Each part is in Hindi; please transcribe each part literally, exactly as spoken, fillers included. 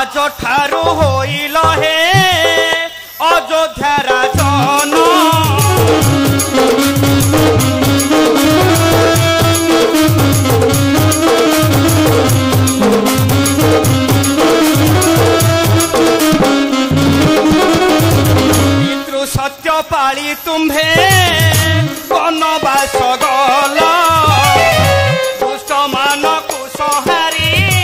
आज ठारू होइल हे अयोध्या राजन पितृ सत्य पाली तुम्भे वनवास गल दुष्ट मानकु संहारी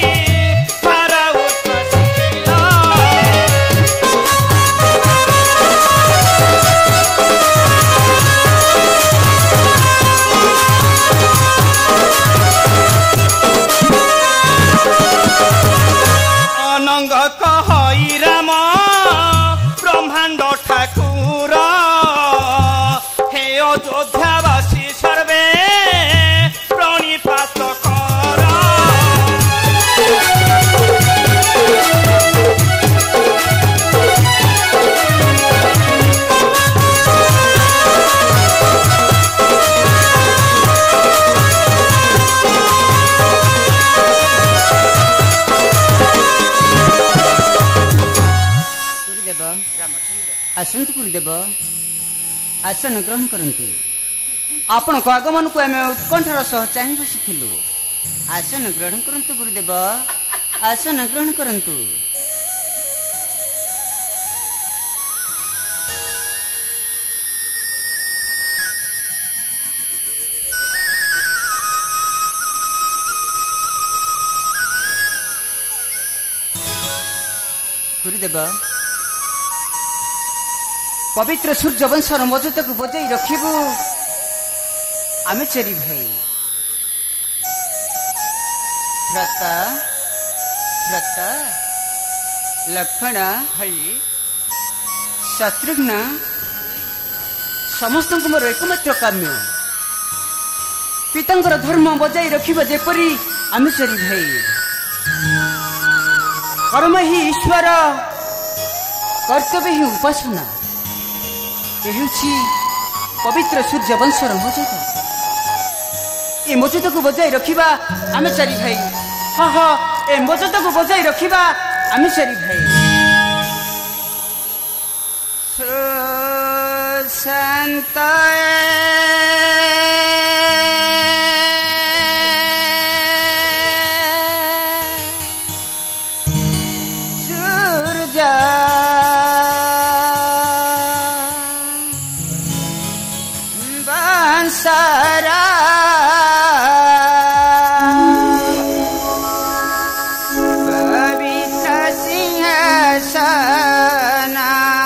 कहई राम ब्रह्मांड ठाकुर हे अयोध्यावासी सर्वे प्रणिपात कर आसंतु गुरुदेव आसन ग्रहण करंतु आपण को आगमन को आम उत्कंठार सह चाहि बसिथिलु आसन ग्रहण करंतु गुरुदेव आसन ग्रहण करंतु गुरुदेव पवित्र सूर्य वंशर मजूत को बजाई रखिबू आमे चेरी भाई भ्रता भ्रता लक्ष्मण भाई शत्रुघ्न समस्त मोर एकमात्र काम्य पितांकर धर्म बजाई रखिबा जेपरी आमे चेरी भाई कर्म ही ईश्वर कर्तव्य ही उपासना पवित्र सूर्य वंशर मजूद ए मजूद को बजाई रखिबा आमे चारि भाई हाँ हाँ ए मजूद को बजाई रखिबा आमे चारि भाई संत सारा पवित्र सिंहासन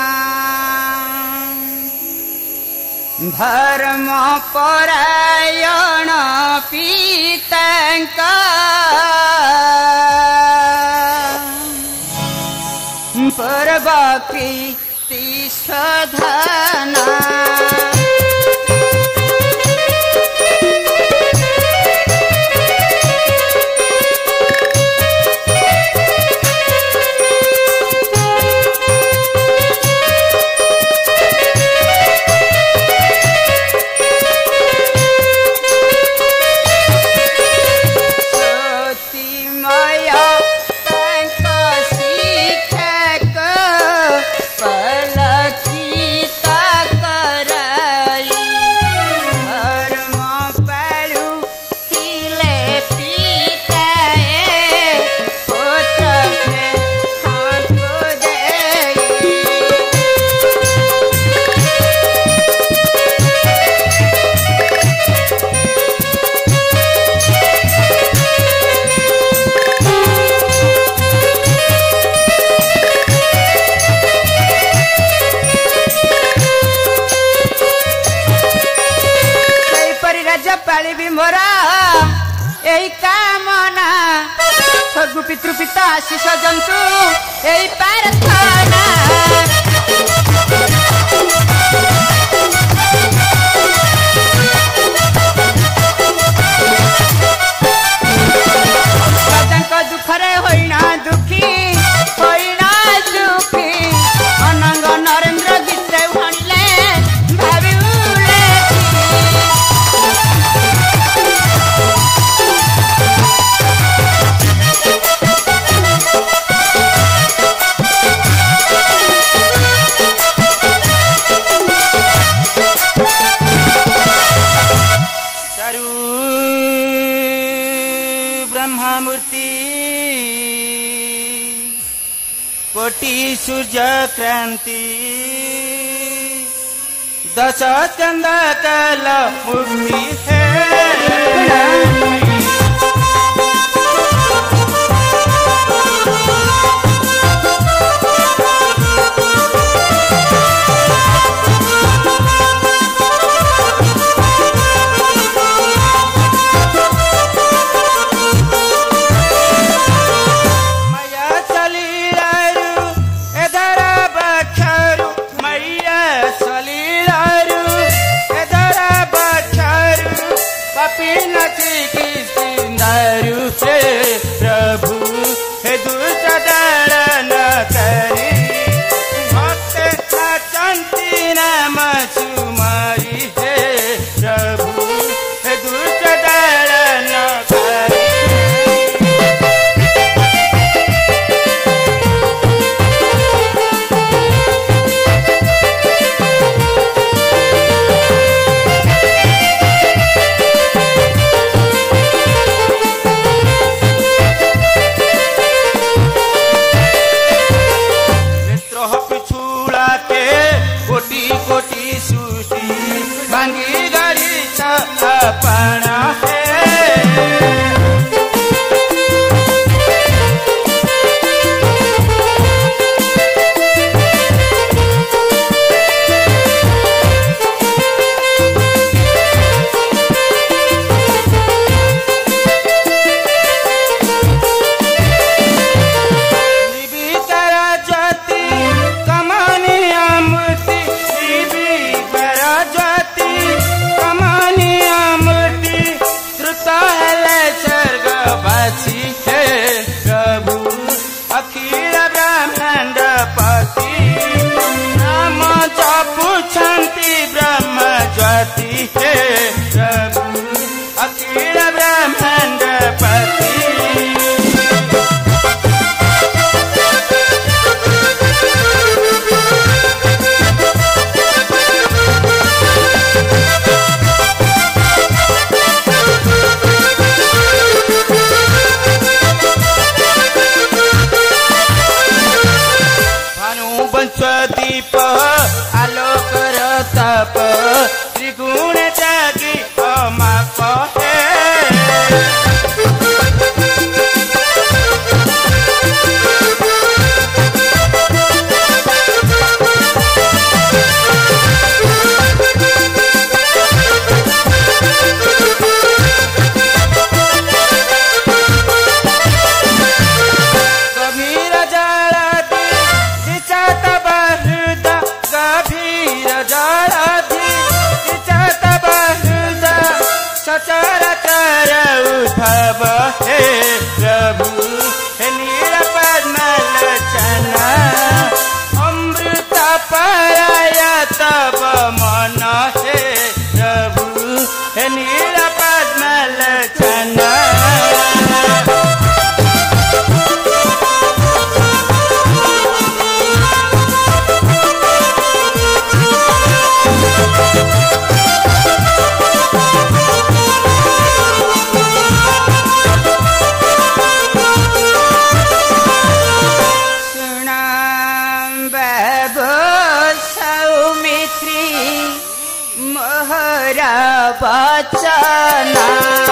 धर्म परायण पितांका पर्व प्रीति सधना पाली भी मोरा यही कामना स्वर्ग पितृ पिता आशीष जंतु यही प्रार्थना राजा दुखरे होइना दुखी होइना दुखी अनंग नरेंद्र गीते भाणिले भावी कोटि सूर्य क्रांति दश चंदा कल मुक्ति है प्रभु हे दुष्ट दलन करी भक्त नाचंती नाम सुमारी हे प्रभु हे दुष्ट दलन करी भांगी गरी छपना है हे प्रभु अखिल ब्रह्मांड पति भानु बंश दीप आलोक तप त्रिगुण जागी अमाप है गभीर जलाधि सिंचत बहुध गभीर जलाधि चराचर उद्भव हे प्रभु हे नील पद्मलोचन अमृत पराय तब मन हे प्रभु हे नील पद्मलोचन बचना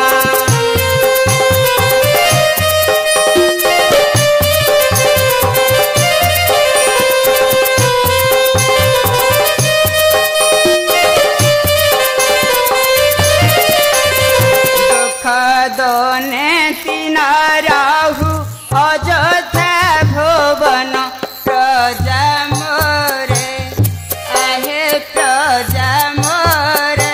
दुख दोने तीन राहु अयोध्या भुवन प्रजा मोरे आहे प्रजा मोरे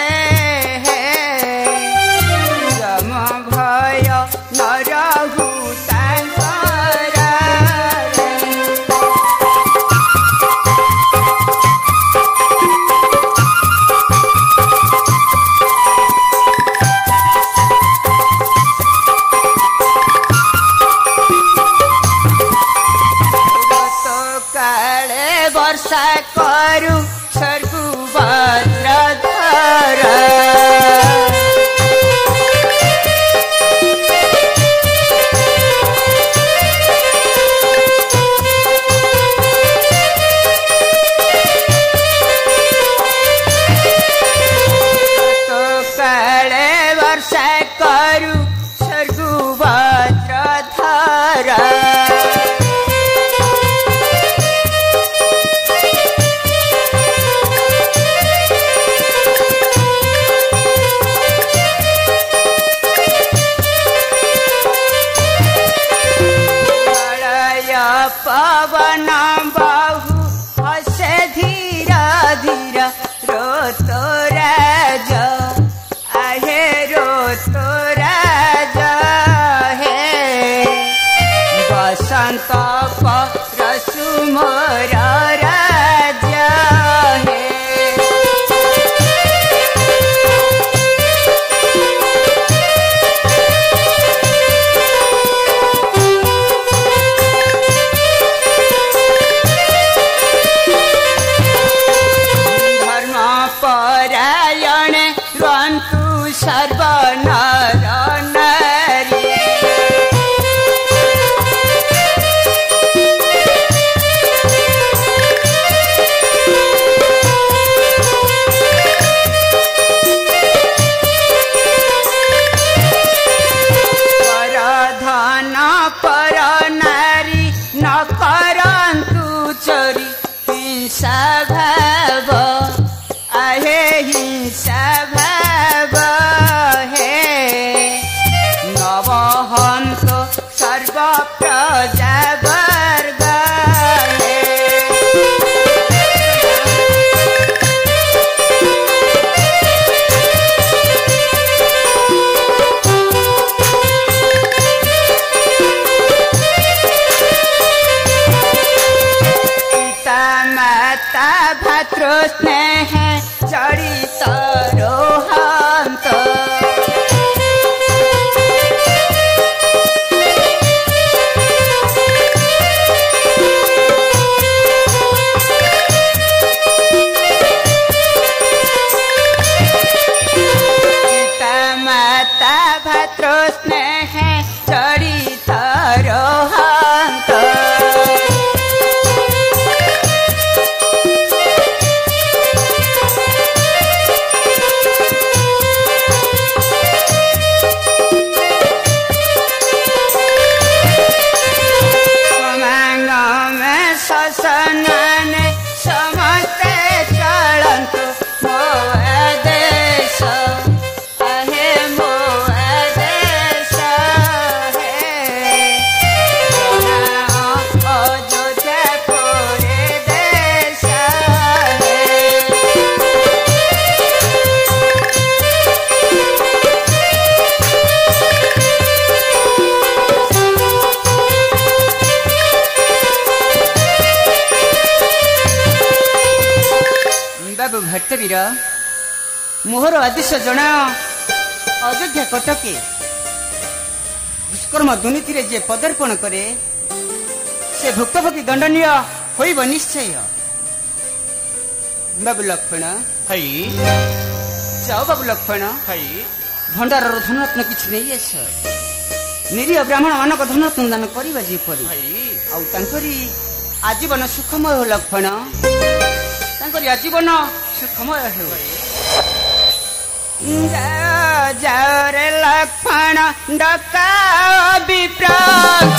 वर्षा करू स्वर्गु भद्रधर पवन बाहु हसे धीरा धीरा रो तो राजा आहे रो तो राजा हे बसंत परसु मोर राजा हे परायण रंतु सर्वनर नारी परधन पर नारी न करंतु चोरी हिंसा भाव आहे हिंसा भाव हे नवहंत सर्व प्रजा वर्ग हे पिता माता भातृ स्नेह जड़ित रोहंत पिता माता भातृ स्नेह जड़ित रोहंत सनने समस्ते चलंतु मो देश आहे मो देश हे अयोध्या पुरे देश हे बाबू भट्टवीर मोहर आदेश जना अयोध्या कटके दुष्कर्म दुर्नीति जे पदार्पण करे से भुक्तभोगी दंडनीय होइब निश्चय। बाबू लक्ष्मण हई जाओ बाबू लक्ष्मण हई भंडार धनरत्न किछि नहीं आस निरीह ब्राह्मण मानक धनरत्न दान करवा जेपरी हई आउ तांकरी आजीवन सुखमय हो लक्ष्मण तांकरी आजीवन सुखमय हो जाओ रे लक्ष्मण डका विप्राक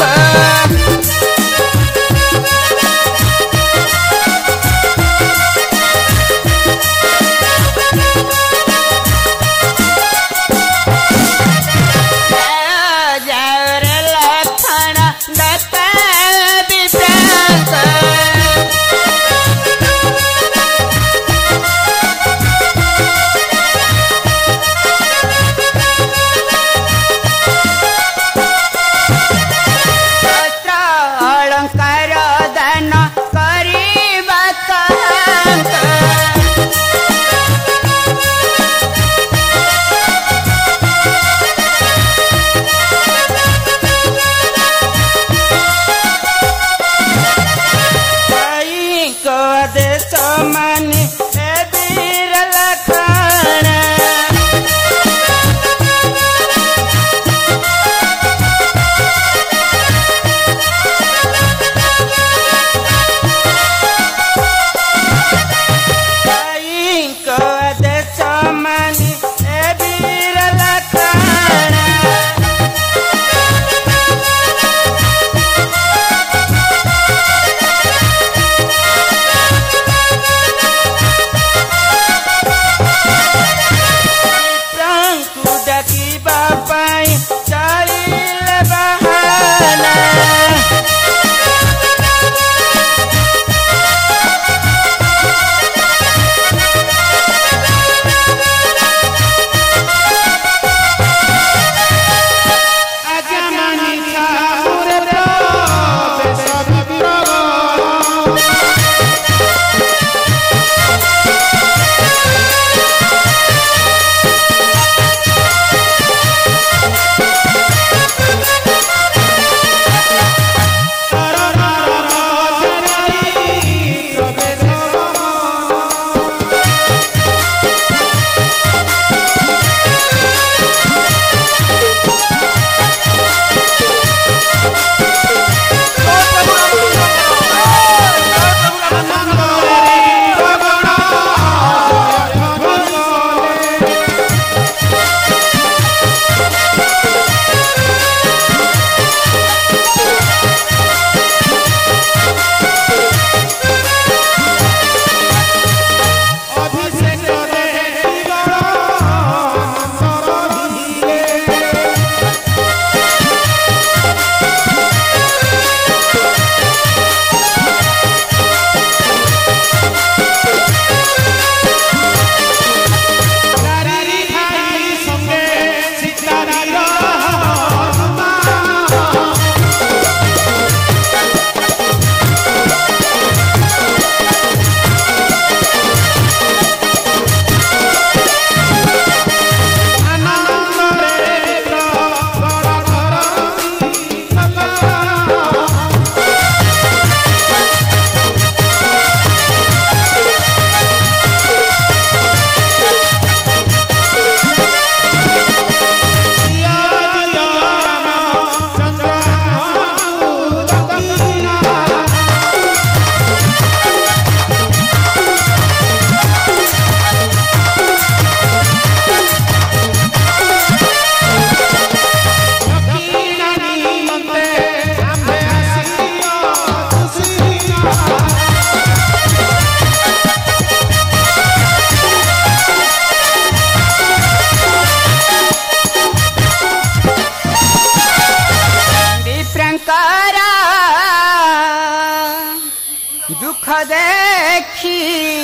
दुख देखी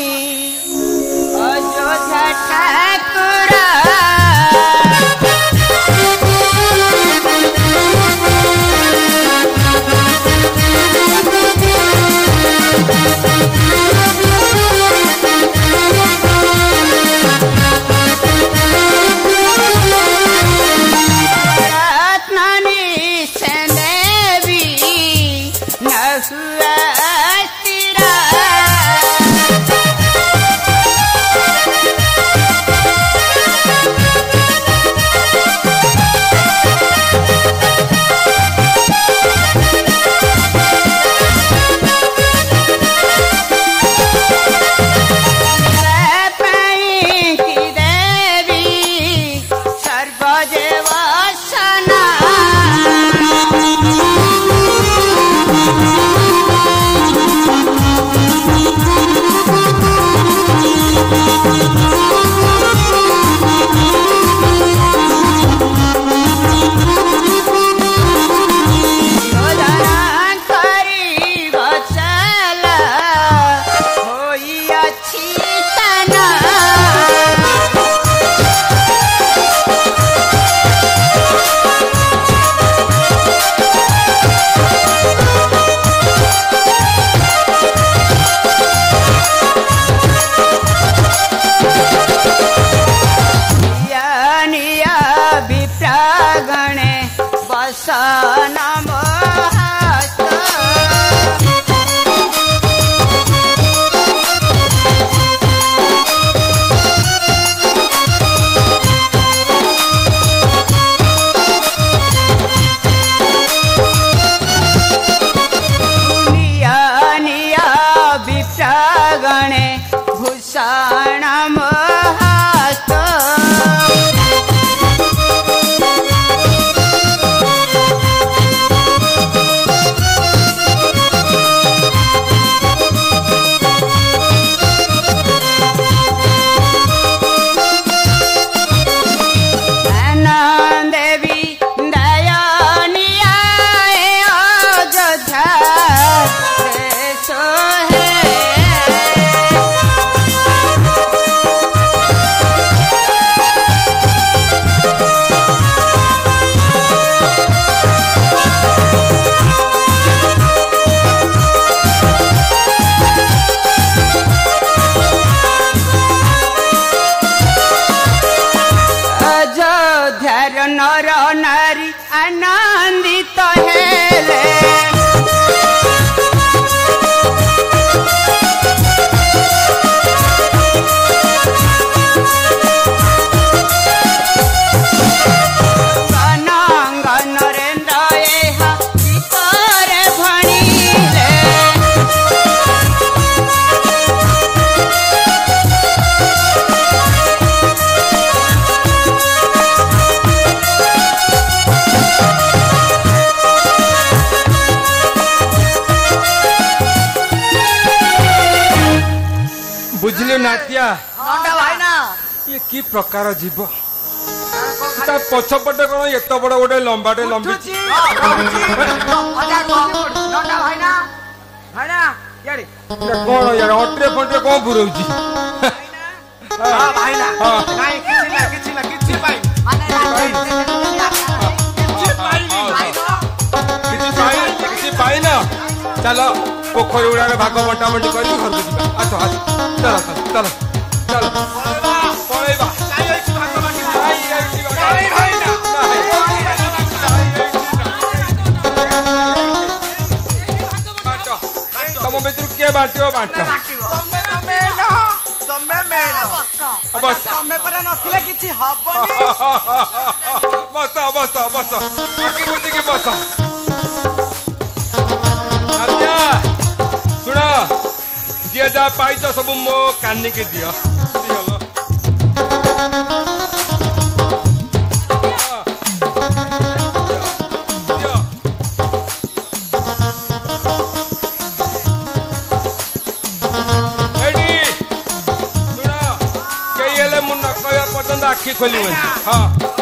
अयोध्या ठाकुर नर नारी आनंदित हेले बुझले नातिया नंदा भाई ना ये की प्रकार जीव ता पछपटे कोन एत बड़ गोटे लंबाटे लंबी नंदा भाई ना भाई ना यारे कोन यार अट्रे फट्रे कोन पुरौची हां भाई ना काई किछि ना किछि ना किछि भाई माने किछि भाई किछि पाई किछि पाई ना चलो पोखरी उड़ारे भाग बंटा बंटी कर घर को जीवा आसो आसो चलो चलो चलो पळेबा काई होइछि भाग बंटी भाई भाई भाई ना तम बेतु के बाटियो बाटा तमे तमे ना तमे मे ना बस तमे पर नथिले किछि हबनी बस बस बस आके बोलते के बस आज्ञा सुना जे जा पाइछ सब मो कान्नी के दियो दियो आखि खोली हाँ